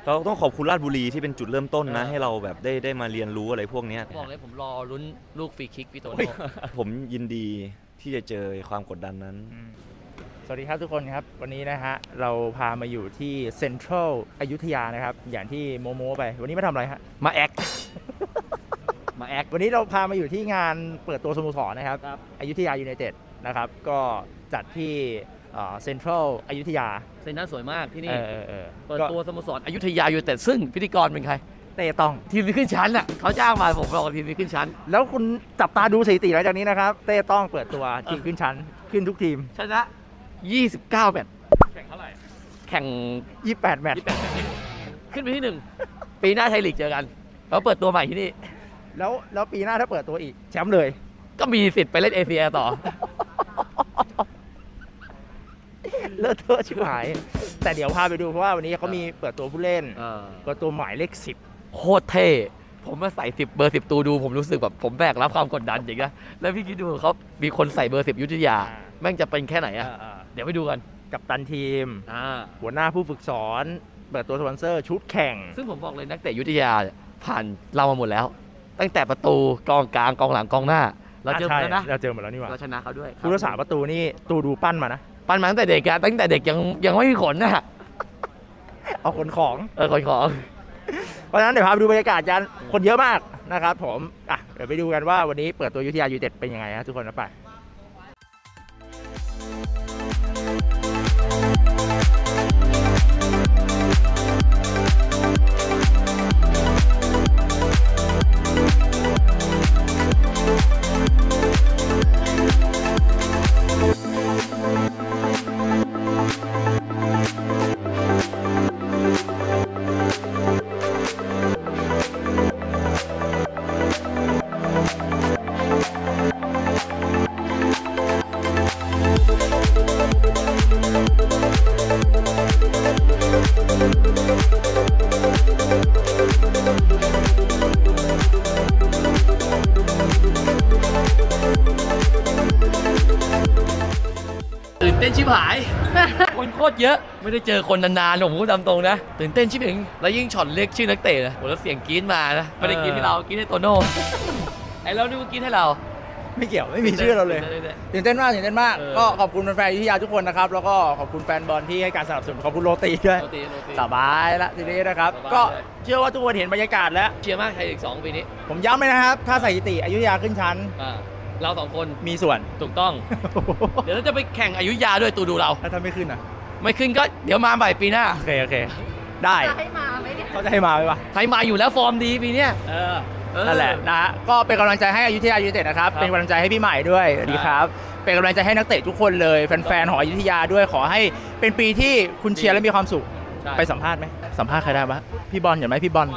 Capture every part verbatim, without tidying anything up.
เราต้องขอบคุณราชบุรีที่เป็นจุดเริ่มต้นนะให้เราแบบได้ได้มาเรียนรู้อะไรพวกนี้บอกเลยผมรอลุ้นลูกฟรีคิกพี่โตโน่ผมยินดีที่จะเจอความกดดันนั้นสวัสดีครับทุกคนครับวันนี้นะฮะเราพามาอยู่ที่เซ็นทรัลอยุธยานะครับอย่างที่โมโมไปวันนี้มาทำอะไรฮะมาแอคมาแอควันนี้เราพามาอยู่ที่งานเปิดตัวสโมสรนะครับอยุธยายูไนเต็ดนะครับก็จัดที่เซ็นทรัลอยุธยาเซ็นทรัลสวยมากที่นี่เปิดตัวสโมสรอยุธยายูไนเต็ดซึ่งพิธีกรเป็นใครเตต้องทีมที่ขึ้นชั้นอ่ะเขาจ้างมาผมบอกทีมที่ขึ้นชั้นแล้วคุณจับตาดูสถิติหลังจากนี้นะครับเตต้องเปิดตัวทีมขึ้นชั้นขึ้นทุกทีมชนะยี่สิบเก้าแมตช์แข่งเท่าไหร่แข่งยี่สิบแปดแมตช์ขึ้นไปที่หนึ่งปีหน้าไทยลีกเจอกันเขาเปิดตัวใหม่ที่นี่แล้วแล้วปีหน้าถ้าเปิดตัวอีกแชมป์เลยก็มีสิทธิ์ไปเล่นเอเชียต่อเลอะเทอะชิบหายแต่เดี๋ยวพาไปดูเพราะว่าวันนี้เขามีเปิดตัวผู้เล่นเปิดตัวหมายเลขสิบโคตรเท่ผมมาใส่สิบเบอร์สิบตูดูผมรู้สึกแบบผมแบกรับความกดดันจริงนะแล้วพี่คิดดูเขามีคนใส่เบอร์สิบยุทธยาแม่งจะเป็นแค่ไหนอ่ะเดี๋ยวไปดูกันกัปตันทีมหัวหน้าผู้ฝึกสอนเปิดตัวสปอนเซอร์ชุดแข่งซึ่งผมบอกเลยนักเตะยุทธยาผ่านเรามาหมดแล้วตั้งแต่ประตูกองกลางกองหลังกองหน้าเราเจอแล้วนะเราเจอหมดแล้วนี่หว่าเราชนะเขาด้วยผู้รักษาประตูนี่ตูดูปั้นมานะปั้นมาตั้งแต่เด็กอะตั้งแต่เด็กยังยังไม่มีขนนะเอาขนของเออขนของเพราะฉะนั้นเดี๋ยวพาไปดูบรรยากาศกันคนเยอะมากนะครับผมอ่ะเดี๋ยวไปดูกันว่าวันนี้เปิดตัวอยุธยายูไนเต็ดเป็นยังไงนะทุกคนนะไปตื่นเต้นชิบหายคนโคตรเยอะไม่ได้เจอคนนานๆผมพูดตามตรงนะตื่นเต้นชิบหายแล้วยิ่งช็อตเล็กชื่อนักเตะนะโหแล้วเสียงกรี๊ดมานะไม่ได้กรี๊ดให้เรากรี๊ดให้โตโน่ไอ้เราดูกรี๊ดให้เราไม่เกี่ยวไม่มีชื่อเราเลยตื่นเต้นมากตื่นเต้นมากก็ขอบคุณแฟนๆอยุธยาทุกคนนะครับแล้วก็ขอบคุณแฟนบอลที่ให้การสนับสนุนขอบคุณโรตีด้วยสบายละทีนี้นะครับก็เชื่อว่าทุกคนเห็นบรรยากาศแล้วเชียร์มากไทยลีกสองปีนี้ผมย้ำเลยนะครับถ้าสถิติอยุธยาขึ้นชั้นเราสองคนมีส่วนถูกต้องเดี๋ยวเราจะไปแข่งอยุธยาด้วยตูดูเราแล้วถ้าไม่ขึ้นอ่ะไม่ขึ้นก็เดี๋ยวมาใหม่ปีหน้าโอเคโอเคได้ให้มาไหมเนี่ยเขาจะให้มาไหมวะให้มาอยู่แล้วฟอร์มดีปีนี้เออนั่นแหละนะก็เป็นกำลังใจให้อยุธยายูไนเต็ดนะครับเป็นกำลังใจให้พี่ใหม่ด้วยสวัสดีครับเป็นกำลังใจให้นักเตะทุกคนเลยแฟนๆของอยุธยาด้วยขอให้เป็นปีที่คุณเชียร์และมีความสุขไปสัมภาษณ์ไหมสัมภาษณ์ใครได้บ้างพี่บอลเห็นไหมพี่บอล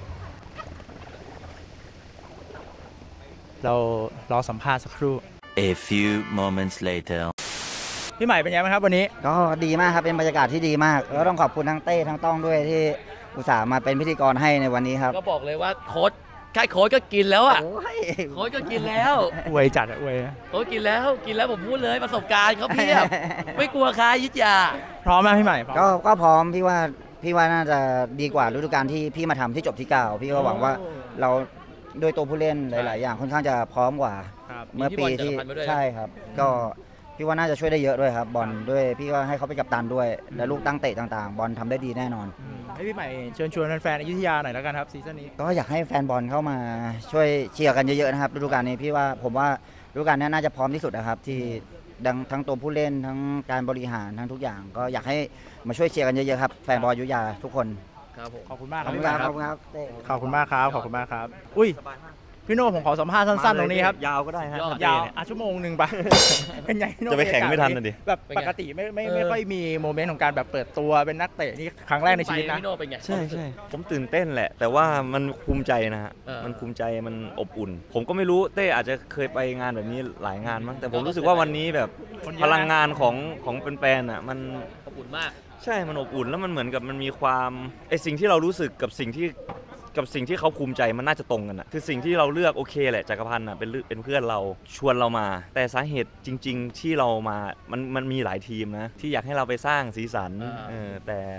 เรารอสัมภาษณ์สักครู่ A few moments later พี่ใหม่เป็นยังไงครับวันนี้ก็ดีมากครับเป็นบรรยากาศที่ดีมากแล้วต้องขอบคุณทั้งเต้ทั้งต้องด้วยที่อุตส่าห์มาเป็นพิธีกรให้ในวันนี้ครับก็บอกเลยว่าโค้ชแค่โค้ชก็กินแล้วอ่ะโค้ชก็กินแล้วอวยจัดอวยโค้ชกินแล้วกินแล้วผมพูดเลยประสบการณ์เขาเพียบไม่กลัวใครยุทธยาพร้อมไหมพี่ใหม่ก็ก็พร้อมพี่ว่าพี่ว่าน่าจะดีกว่าฤดูกาลที่พี่มาทำที่จบที่เก้าพี่ก็หวังว่าเราโดยตัวผู้เล่นหลายๆอย่างค่อนข้างจะพร้อมกว่าเมื่อปีที่ใช่ครับก็พี่ว่าน่าจะช่วยได้เยอะด้วยครับบอลด้วยพี่ก็ให้เขาไปกัปตันด้วยและลูกตั้งเตะต่างๆบอลทำได้ดีแน่นอนให้พี่ใหม่เชิญชวนแฟนๆอยุธยาหน่อยแล้วกันครับซีซั่นนี้ก็อยากให้แฟนบอลเข้ามาช่วยเชียร์กันเยอะๆนะครับฤดูกาลนี้พี่ว่าผมว่าฤดูกาลนี้น่าจะพร้อมที่สุดนะครับที่ดังทั้งตัวผู้เล่นทั้งการบริหารทั้งทุกอย่างก็อยากให้มาช่วยเชียร์กันเยอะๆครับแฟนบอลอยุธยาทุกคนขอบคุณมากครับขอบคุณครับขอบคุณมากครับขอบคุณมากครับอุ้ยพี่โน่ผมขอสัมภาษณ์สั้นๆตรงนี้ครับยาวก็ได้ฮะยาวอ่ะชั่วโมงหนึ่งไปเป็นไงพี่โน่จะไปแข่งไม่ทันนะดิแบบปกติไม่ไม่ไม่ค่อยมีโมเมนต์ของการแบบเปิดตัวเป็นนักเตะนี่ครั้งแรกในชีวิตนะใช่ใช่ผมตื่นเต้นแหละแต่ว่ามันภูมิใจนะฮะมันภูมิใจมันอบอุ่นผมก็ไม่รู้เต้อาจจะเคยไปงานแบบนี้หลายงานมั้งแต่ผมรู้สึกว่าวันนี้แบบพลังงานของของแฟนๆอ่ะมันอบอุ่นมากใช่มันอบอุ่นแล้วมันเหมือนกับมันมีความไอสิ่งที่เรารู้สึกกับสิ่งที่กับสิ่งที่เขาภูมิใจมันน่าจะตรงกันนะคือสิ่งที่เราเลือกโอเคแหละจักรพันธ์อ่ะเป็นเป็นเพื่อนเราชวนเรามาแต่สาเหตุจริงๆที่เรามามันมันมีหลายทีมนะที่อยากให้เราไปสร้างสีสันเออแต่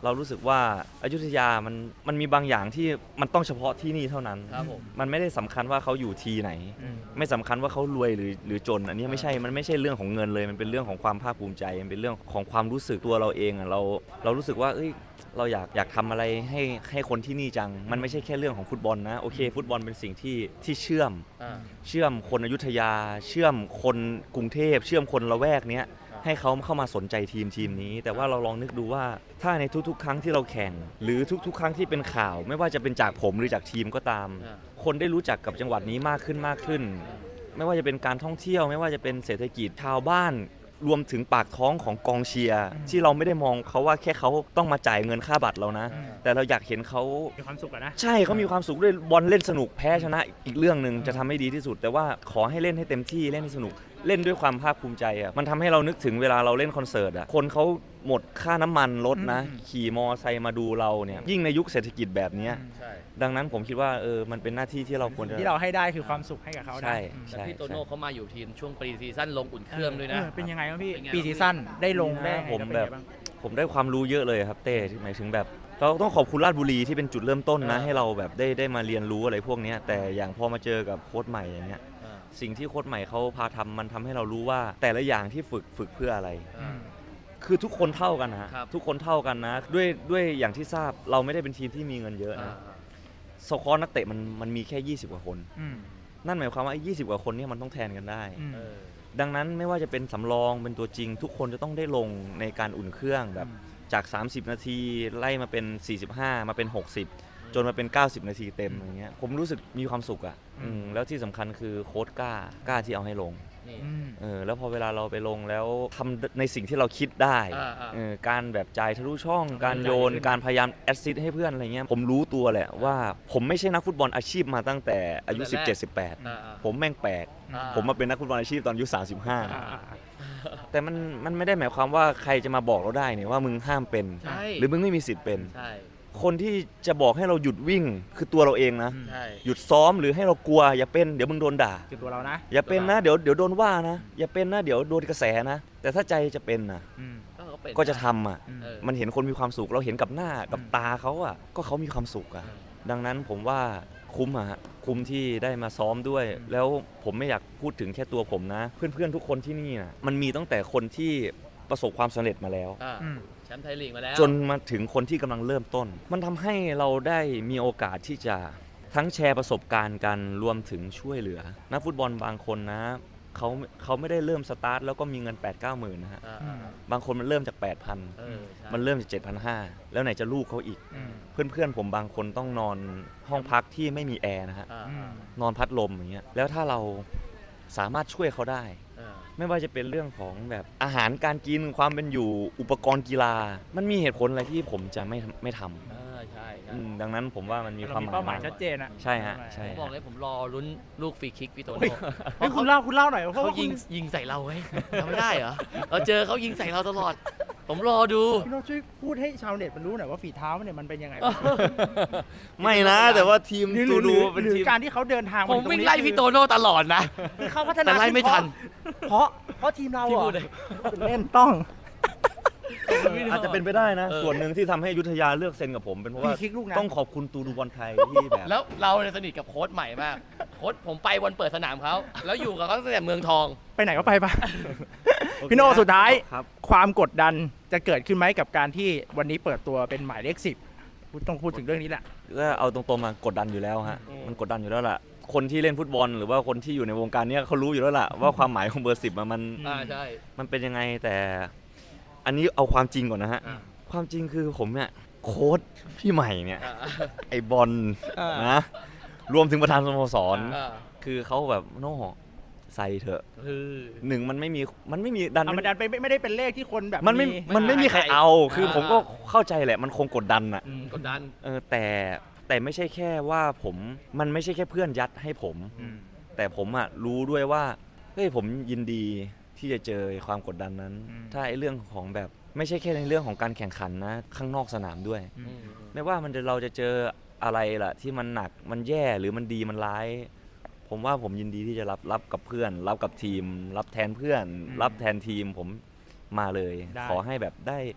เรารู้สึกว่าอยุธยามันมันมีบางอย่างที่มันต้องเฉพาะที่นี่เท่านั้นครับผมมันไม่ได้สำคัญว่าเขาอยู่ทีไหนไม่สำคัญว่าเขารวยหรือหรือจนอันนี้ไม่ใช่มันไม่ใช่เรื่องของเงินเลยมันเป็นเรื่องของความภาคภูมิใจมันเป็นเรื่องของความรู้สึกตัวเราเองอ่ะเราเรารู้สึกว่าเอ้ยเราอยากอยากทำอะไรให้ให้คนที่นี่จังมันไม่ใช่แค่เรื่องของฟุตบอลนะโอเคฟุตบอลเป็นสิ่งที่ที่เชื่อมเชื่อมคนอยุธยาเชื่อมคนกรุงเทพเชื่อมคนละแวกเนี้ยให้เขาเข้ามาสนใจทีมทีมนี้แต่ว่าเราลองนึกดูว่าถ้าในทุกๆครั้งที่เราแข่งหรือทุกๆครั้งที่เป็นข่าวไม่ว่าจะเป็นจากผมหรือจากทีมก็ตามคนได้รู้จักกับจังหวัดนี้มากขึ้นมากขึ้นไม่ว่าจะเป็นการท่องเที่ยวไม่ว่าจะเป็นเศรษฐกิจชาวบ้านรวมถึงปากท้องของกองเชียร์ที่เราไม่ได้มองเขาว่าแค่เขาต้องมาจ่ายเงินค่าบัตรเรานะแต่เราอยากเห็นเขามีความสุขนะใช่เขามีความสุขด้วยบอลเล่นสนุกแพ้ชนะอีกเรื่องนึงจะทำให้ดีที่สุดแต่ว่าขอให้เล่นให้เต็มที่เล่นให้สนุกเล่นด้วยความภาคภูมิใจอ่ะมันทำให้เรานึกถึงเวลาเราเล่นคอนเสิร์ตอ่ะคนเขาหมดค่าน้ำมันรถนะขี่มอไซค์มาดูเราเนี่ยยิ่งในยุคเศรษฐกิจแบบนี้ดังนั้นผมคิดว่าเออมันเป็นหน้าที่ที่เราควรจะที่เราให้ได้คือความสุขให้กับเขาใช่แต่พี่โตโน่เขามาอยู่ทีมช่วงปรีซีซั่นลงอุ่นเครื่องด้วยนะเป็นยังไงบ้างพี่ปรีซีซั่นได้ลงได้ผมแบบผมได้ความรู้เยอะเลยครับเต้หมายถึงแบบเราต้องขอบคุณราชบุรีที่เป็นจุดเริ่มต้นนะให้เราแบบได้ได้มาเรียนรู้อะไรพวกนี้แต่อย่างพอมาเจอกับโค้ชใหม่อย่างเงี้ยสิ่งที่โค้ชใหม่เขาพาทำมันทำให้เรารู้ว่าแต่ละอย่างที่ฝึกฝึกเพื่ออะไรคือทุกคนเท่ากันนะทุกคนเท่ากันนะด้วยด้วยอย่างที่ทราบเราไม่ได้เป็นทีมที่มีเงินเยอะนะสควอตนักเตะมันมันมีแค่ยี่สิบกว่าคนนั่นหมายความว่าไอ้ยี่สิบกว่าคนนี่มันต้องแทนกันได้ดังนั้นไม่ว่าจะเป็นสำรองเป็นตัวจริงทุกคนจะต้องได้ลงในการอุ่นเครื่องแบบจากสามสิบนาทีไล่มาเป็นสี่สิบห้ามาเป็นหกสิบจนมาเป็นเก้าสิบนาทีเต็มอย่างเงี้ยผมรู้สึกมีความสุขอ่ะแล้วที่สำคัญคือโค้ชกล้ากล้าที่เอาให้ลงเออแล้วพอเวลาเราไปลงแล้วทำในสิ่งที่เราคิดได้การแบบจ่ายทะลุช่องการโยนการพยายามแอสซิสต์ให้เพื่อนอะไรเงี้ยผมรู้ตัวแหละว่าผมไม่ใช่นักฟุตบอลอาชีพมาตั้งแต่อายุ สิบเจ็ด สิบแปด ผมแม่งแปลกผมมาเป็นนักฟุตบอลอาชีพตอนอายุสามสิบห้าแต่มันมันไม่ได้หมายความว่าใครจะมาบอกเราได้เนี่ยว่ามึงห้ามเป็นหรือมึงไม่มีสิทธิ์เป็นคนที่จะบอกให้เราหยุดวิ่งคือตัวเราเองนะหยุดซ้อมหรือให้เรากลัวอย่าเป็นเดี๋ยวมึงโดนด่าคือตัวเรานะอย่าเป็นนะเดี๋ยวเดี๋ยวโดนว่านะอย่าเป็นนะเดี๋ยวโดนกระแสนะแต่ถ้าใจจะเป็นนะก็จะทำอ่ะมันเห็นคนมีความสุขเราเห็นกับหน้ากับตาเขาอ่ะก็เขามีความสุขอ่ะดังนั้นผมว่าคุ้มอ่ะคุ้มที่ได้มาซ้อมด้วยแล้วผมไม่อยากพูดถึงแค่ตัวผมนะเพื่อนๆทุกคนที่นี่นะมันมีตั้งแต่คนที่ประสบความสำเร็จมาแล้วแชมป์ไทยลีกมาแล้วจนมาถึงคนที่กำลังเริ่มต้นมันทำให้เราได้มีโอกาสที่จะทั้งแชร์ประสบการณ์กันรวมถึงช่วยเหลือนักฟุตบอลบางคนนะเขาเขาไม่ได้เริ่มสตาร์ทแล้วก็มีเงิน แปดเก้าหมื่น นะฮะบางคนมันเริ่มจาก แปดพัน มันเริ่มจาก เจ็ดพันห้าร้อย แล้วไหนจะลูกเขาอีกเพื่อนๆผมบางคนต้องนอนห้องพักที่ไม่มีแอร์นะฮะนอนพัดลมอย่างเงี้ยแล้วถ้าเราสามารถช่วยเขาได้ไม่ว่าจะเป็นเรื่องของแบบอาหารการกินความเป็นอยู่อุปกรณ์กีฬามันมีเหตุผลอะไรที่ผมจะไม่ไม่ทำใช่ดังนั้นผมว่ามันมีความเป้าหมายชัดเจนอ่ะใช่ฮะใช่ผมบอกเลยผมรอลุ้นลูกฟรีคิกพี่โตโน่เพราะคุณเล่าคุณเล่าหน่อยเพราะเขายิงยิงใส่เราไงทำไม่ได้เหรอเราเจอเขายิงใส่เราตลอดผมรอดูพี่โน่ช่วยพูดให้ชาวเน็ตมันรู้หน่อยว่าฝีเท้าเนี่ยมันเป็นยังไงไม่นะแต่ว่าทีมตูดูเป็นทีมการที่เขาเดินทางผมวิ่งไล่พี่โตโน่ตลอดนะเขาพัฒนาแต่ไล่ไม่ทันเพราะเพราะทีมเราเล่นต้องอาจจะเป็นไปได้นะส่วนหนึ่งที่ทำให้ยุทธยาเลือกเซ็นกับผมเป็นเพราะว่าต้องขอบคุณตูดูบอลไทยที่แบบแล้วเราเนี่ยสนิทกับโค้ชใหม่มากโค้ชผมไปวันเปิดสนามเขาแล้วอยู่กับเขาตั้งแต่เมืองทองไปไหนก็ไปปะพี่โน่สุดท้ายความกดดันจะเกิดขึ้นไหมกับการที่วันนี้เปิดตัวเป็นหมายเลขสิบต้องพูดถึงเรื่องนี้แหละก็เอาตรงๆมากดดันอยู่แล้วฮะมันกดดันอยู่แล้วล่ะคนที่เล่นฟุตบอลหรือว่าคนที่อยู่ในวงการนี้เขารู้อยู่แล้วล่ะว่าความหมายของเบอร์สิบมันมันเป็นยังไงแต่อันนี้เอาความจริงก่อนนะฮะความจริงคือผมเนี่ยโค้ชพี่ใหม่เนี่ยไอบอลนะรวมถึงประธานสโมสรคือเขาแบบโน่ใส่เถอะหนึ่งมันไม่มีมันไม่มีดันมันดันไปไม่ได้เป็นเลขที่คนแบบมันไม่มันไม่มีใครเอาคือผมก็เข้าใจแหละมันคงกดดันอะกดดันเออแต่แต่ไม่ใช่แค่ว่าผมมันไม่ใช่แค่เพื่อนยัดให้ผมแต่ผมอะรู้ด้วยว่าเฮ้ยผมยินดีที่จะเจอความกดดันนั้นถ้าไอ้เรื่องของแบบไม่ใช่แค่ในเรื่องของการแข่งขันนะข้างนอกสนามด้วยไม่ว่ามันจะเราจะเจออะไรล่ะที่มันหนักมันแย่หรือมันดีมันร้ายผมว่าผมยินดีที่จะรับรับกับเพื่อนรับกับทีมรับแทนเพื่อนรับแทนทีมผมมาเลยขอให้แบบได้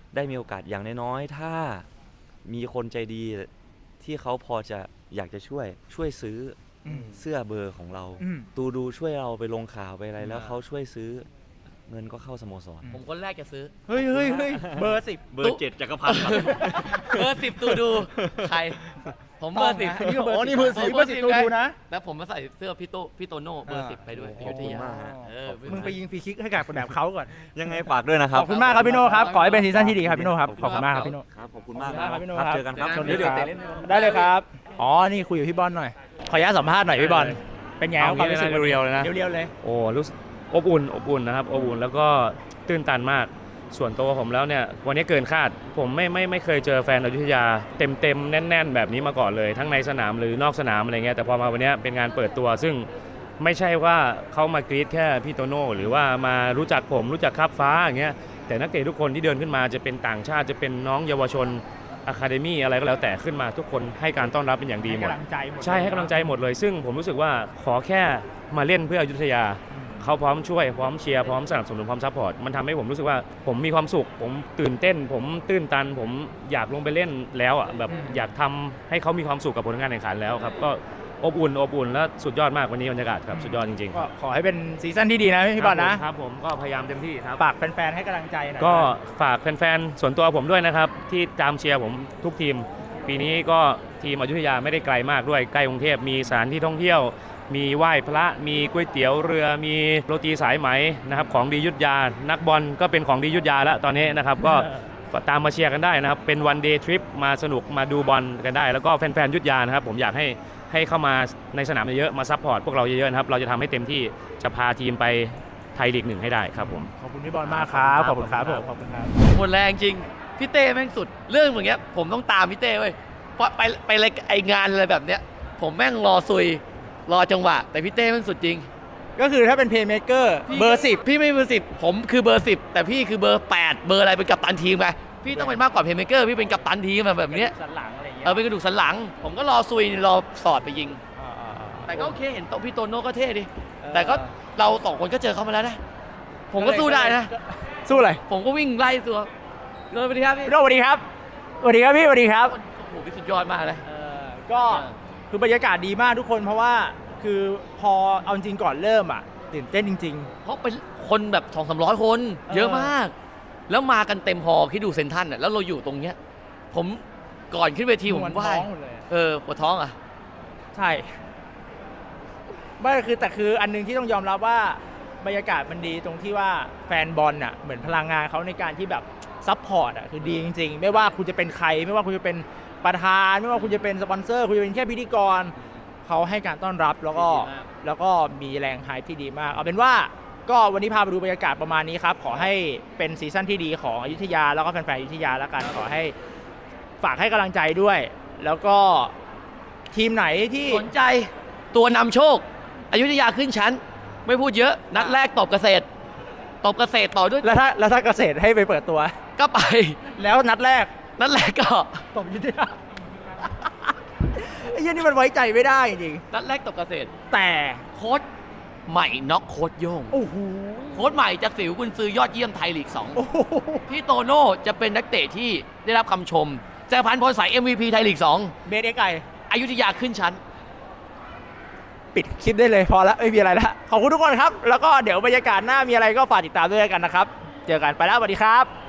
ได้มีโอกาสอย่างน้อยๆถ้ามีคนใจดีที่เขาพอจะอยากจะช่วยช่วยซื้อเสื้อเบอร์ของเราตูดูช่วยเราไปลงข่าวไปอะไรแล้วเขาช่วยซื้อเงินก็เข้าสโมสรผมคนแรกจะซื้อเฮ้ยเฮ้ยเฮ้ยเบอร์สิบเบอร์เจ็ดจักรพันธ์เบอร์สิบตูดูใครผมเบอร์สิบอ๋อนี่เบอร์สิบเบอร์สิบตูดูนะแล้วผมมาใส่เสื้อพี่โตพี่โตโน่เบอร์สิบไปด้วยอยุธยามึงไปยิงฟรีคิกให้กับคนแบบเขาก่อนยังไงฝากด้วยนะครับขอบคุณมากครับพี่โน่ครับขอให้เป็นซีซั่นที่ดีครับพี่โน่ครับขอบคุณมากครับพี่โน่ครับขอบคุณมากครับพี่โน่ครับเจอกันครับเดี๋ยวได้เลยครับอ๋อนี่คุยกับพี่บอลหน่อยขออนุญาตสัมภาษณ์หน่อยพี่บอลเป็นไงความรู้สึกเรียวๆเลยนะเรียวๆเลยโอ้รู้สึกอบอุ่นอบอุ่นนะครับอบอุ่นแล้วก็ตื้นตันมากส่วนตัวผมแล้วเนี่ยวันนี้เกินคาดผมไม่ไม่ไม่เคยเจอแฟนอยุธยาเต็มเต็มแน่นๆแบบนี้มาก่อนเลยทั้งในสนามหรือนอกสนามอะไรเงี้ยแต่พอมาวันนี้เป็นงานเปิดตัวซึ่งไม่ใช่ว่าเขามากรี๊ดแค่พี่โตโน่หรือว่ามารู้จักผมรู้จักครับฟ้าอย่างเงี้ยแต่นักเตะทุกคนที่เดินขึ้นมาจะเป็นต่างชาติจะเป็นน้องเยาวชนอะคาเดมี่อะไรก็แล้วแต่ขึ้นมาทุกคนให้การต้อนรับเป็นอย่างดีหมดใช่ให้กำลังใจหมดเลยซึ่งผมรู้สึกว่าขอแค่มาเล่นเพื่ออยุธยาเขาพร้อมช่วยพร้อมเชียร์พร้อมสนับสนุนพร้อมซัพพอร์ตมันทำให้ผมรู้สึกว่าผมมีความสุขผมตื่นเต้นผมตื้นตันผมอยากลงไปเล่นแล้วอ่ะแบบอยากทำให้เขามีความสุขกับผลงานแข่งขันแล้วครับก็อบอุ่นอบอุ่นและสุดยอดมากวันนี้บรรยากาศครับสุดยอดจริงๆก็ขอให้เป็นซีซั่นที่ดีนะพี่บอลนะครับผมก็พยายามเต็มที่ครับฝากแฟนๆให้กำลังใจหน่อยก็ฝากแฟนๆส่วนตัวผมด้วยนะครับที่ตามเชียร์ผมทุกทีมปีนี้ก็ทีมอยุธยาไม่ได้ไกลมากด้วยใกล้กรุงเทพมีสถานที่ท่องเที่ยวมีไหว้พระมีก๋วยเตี๋ยวเรือมีโรตีสายไหมนะครับของดีอยุธยานักบอลก็เป็นของดีอยุธยาแล้วตอนนี้นะครับก็ตามมาเชียร์กันได้นะครับเป็นวันเดย์ทริปมาสนุกมาดูบอลกันได้แล้วก็แฟนๆอยุธยานะครับผมอยากให้ให้เข้ามาในสนามเยอะๆมาซัพพอร์ตพวกเราเยอะๆนะครับเราจะทำให้เต็มที่จะพาทีมไปไทยลีกหนึ่งให้ได้ครับผมขอบคุณพี่บอลมากครับขอบคุณครับผมขอบคุณครับหมดแรงจริงพี่เต้แม่งสุดเรื่องอย่างเงี้ยผมต้องตามพี่เต้เว้ยเพราะไปไปอะไรไองานอะไรแบบเนี้ยผมแม่งรอซุยรอจังหวะแต่พี่เต้มันสุดจริงก็คือถ้าเป็นเพลย์เมเกอร์เบอร์สิบพี่ไม่เบอร์สิบผมคือเบอร์สิบแต่พี่คือเบอร์แปดเบอร์อะไรเป็นกัปตันทีมไงพี่ต้องเป็นมากกว่าเพลย์เมเกอร์พี่เป็นกัปตันทีมแบบนี้สันหลังอะไรอย่างเงี้ยเออเป็นกระดูกสันหลังผมก็รอซุยรอสอดไปยิงแต่ก็โอเคเห็นโตพี่โตโน่ก็เท่ดิแต่ก็เราสองคนก็เจอเขามาแล้วนะผมก็สู้ได้นะสู้อะไรผมก็วิ่งไล่ตัวสวัสดีครับพี่สวัสดีครับสวัสดีครับพี่สวัสดีครับโอ้โหพี่สุดยอดมากเลยก็คือบรรยากาศดีมากทุกคนเพราะว่าคือพอเอาจริงก่อนเริ่มอ่ะตื่นเต้นจริงๆเพราะเป็นคนแบบสองสามร้อยคนเยอะมากแล้วมากันเต็มฮอลล์ที่ดูเซนทันอ่ะแล้วเราอยู่ตรงเนี้ยผมก่อนขึ้นเวทีผมไหว้เออปวดท้องอ่ะใช่ไม่คือแต่คืออันนึงที่ต้องยอมรับว่าบรรยากาศมันดีตรงที่ว่าแฟนบอลอ่ะเหมือนพลังงานเขาในการที่แบบซัพพอร์ตอ่ะคือดีจริงๆไม่ว่าคุณจะเป็นใครไม่ว่าคุณจะเป็นประธานไม่ว่าคุณจะเป็นสปอนเซอร์คุณจะเป็นแค่พิธีกรเขาให้การต้อนรับแล้วก็แล้วก็มีแรงไฮป์ที่ดีมากเอาเป็นว่าก็วันนี้พาไปดูบรรยากาศประมาณนี้ครับขอให้เป็นซีซั่นที่ดีของอยุธยาแล้วก็แฟนๆอยุธยาแล้วกันขอให้ฝากให้กำลังใจด้วยแล้วก็ทีมไหนที่สนใจตัวนำโชคอยุธยาขึ้นชั้นไม่พูดเยอะนัดแรกตบเกษตรตบเกษตรต่อด้วยแล้วถ้าแล้วถ้าเกษตรให้ไปเปิดตัวก็ไปแล้วนัดแรกนัดแรกก็ตบอยุธยาไอ้ยี่นี่มันไว้ใจไม่ได้จริงนัดแรกตบเกษตรแต่โค้ชใหม่น็อกโค้ชโย่งโอ้โหโค้ชใหม่จะสิวกุนซือยอดเยี่ยมไทยลีกสองพี่โตโน่จะเป็นนักเตะที่ได้รับคำชมแจพันธ์พลสาย เอ็ม วี พี ไทยลีกสองเบสเอ็กไออยุธยาขึ้นชั้นปิดคลิปได้เลยพอแล้วไม่มีอะไรแล้วขอบคุณทุกคนครับแล้วก็เดี๋ยวบรรยากาศหน้ามีอะไรก็ฝากติดตามด้วยกันนะครับเจอกันไปแล้วสวัสดีครับ